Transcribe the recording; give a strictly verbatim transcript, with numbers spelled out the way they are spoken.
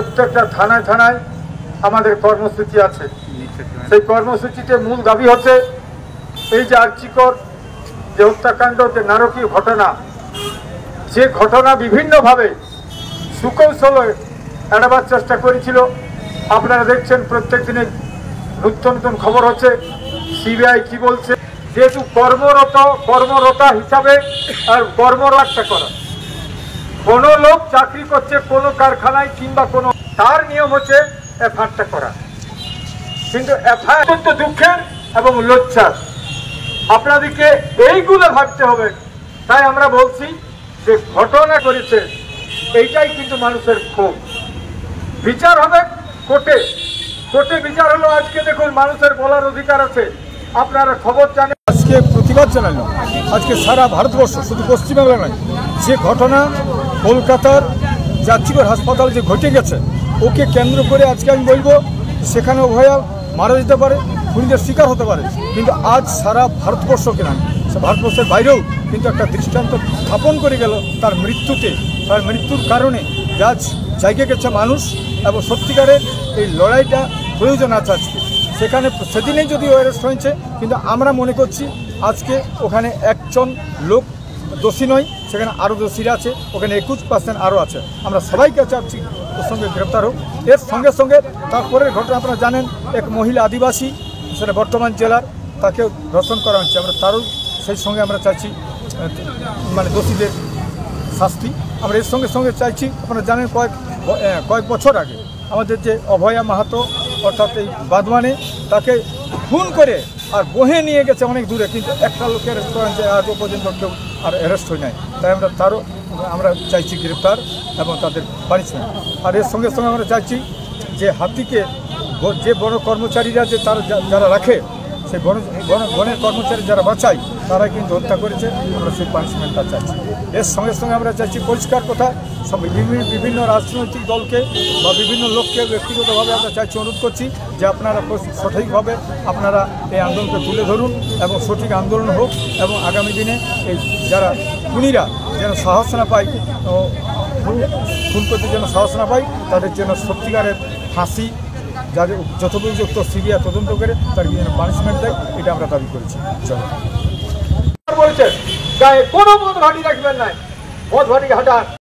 প্রত্যেকটা থানায় থানায় আমাদের কর্মসূচি আছে। সেই কর্মসূচিতে মূল দাবি হচ্ছে এই যে আর্চিকর যে হত্যাকাণ্ড, যে নারকীয় ঘটনা, যে ঘটনা বিভিন্নভাবে সুকৌশলে এড়াবার চেষ্টা করেছিল। আপনারা দেখছেন প্রত্যেক দিনে নতুন নতুন খবর হচ্ছে। সিবিআই কি বলছে, যেহেতু কর্মরত কর্মরতা হিসাবে আর কর্মরক্ষা করা, কোনো লোক চাকরি করছে কোনো কারখানায় কিংবা কোনো, তার নিয়ম হচ্ছে এফআইআরটা করা। কিন্তু এফআইআর অত্যন্ত দুঃখের এবং লজ্জার। আপনাদেরকে এইগুলো ভাবতে হবে। তাই আমরা বলছি যে ঘটনা করেছে এইটাই কিন্তু মানুষের ক্ষোভ। বিচার হবে কোর্টে, কোর্টে বিচার হলো। আজকে দেখুন মানুষের বলার অধিকার আছে, আপনারা খবর জানেন। আজকে প্রতিবাদ জানালো আজকে সারা ভারতবর্ষ, শুধু পশ্চিমবাংলা নয়, যে ঘটনা কলকাতার যাত্রীবাহী হাসপাতাল যে ঘটে গেছে, ওকে কেন্দ্র করে আজকে আমি বলবো সেখানে অভয়া মারা যেতে পারে, খুনিদের শিকার হতে পারে, কিন্তু আজ সারা ভারতবর্ষকে নয়, ভারতবর্ষের বাইরেও কিন্তু একটা দৃষ্টান্ত স্থাপন করে গেল তার মৃত্যুতে। তার মৃত্যুর কারণে আজ জায়গা গেছে মানুষ, এবং সত্যিকারের এই লড়াইটা প্রয়োজন আছে আজকে। সেখানে সেদিনেই যদিও অ্যারেস্ট হয়েছে, কিন্তু আমরা মনে করছি আজকে ওখানে একজন লোক দোষী নয়, সেখানে আরও দোষীরা আছে, ওখানে একুশ পার্সেন্ট আরও আছে। আমরা সবাইকে চাচ্ছি ওর সঙ্গে গ্রেপ্তার হোক। এর সঙ্গে সঙ্গে তারপরের ঘটনা আপনারা জানেন, এক মহিলা আদিবাসী, সেটা বর্ধমান জেলার, তাকে ধর্ষণ করা হচ্ছে। আমরা তারও সেই সঙ্গে আমরা চাইছি মানে দোষীদের শাস্তি। আমরা এর সঙ্গে সঙ্গে চাইছি, আপনারা জানেন কয়েক কয়েক বছর আগে আমাদের যে অভয়া মাহাতো, অর্থাৎ এই বাদওয়ানে, তাকে খুন করে আর বহে নিয়ে গেছে অনেক দূরে, কিন্তু একটা লোকের অ্যারেস্ট করা হয়েছে, আজও পর্যন্ত কেউ আর অ্যারেস্ট হয় নাই। তাই আমরা তারও আমরা চাইছি গ্রেপ্তার এবং তাদের পানিশমেন্ট। আর এর সঙ্গে সঙ্গে আমরা চাইছি যে হাতিকে যে বড় কর্মচারীরা যে তারা যারা রাখে, সেই বন বনের কর্মচারী যারা বাঁচায়, তারাই কিন্তু হত্যা করেছে। আমরা সেই পানিশমেন্টটা চাইছি। এর সঙ্গে সঙ্গে আমরা চাইছি পরিষ্কার কথা, সব বিভিন্ন রাজনৈতিক দলকে বা বিভিন্ন লোককে ব্যক্তিগতভাবে আমরা চাইছি, অনুরোধ করছি যে আপনারা সঠিকভাবে আপনারা এই আন্দোলনকে তুলে ধরুন এবং সঠিক আন্দোলন হোক, এবং আগামী দিনে এই যারা খুনিরা যেন সাহস না পায়, খুন করতে যেন সাহস না পায়, তাদের জন্য সত্যিকারের ফাঁসি, যাদের যথোপযুক্ত সিবিআই তদন্ত করে তার বিভিন্ন পানিশমেন্ট দেয়, এটা আমরা দাবি করেছি। বলছেন গায়ে কোনো মদ ভাটি রাখবেন না, মদ ভাটি হাঁটান।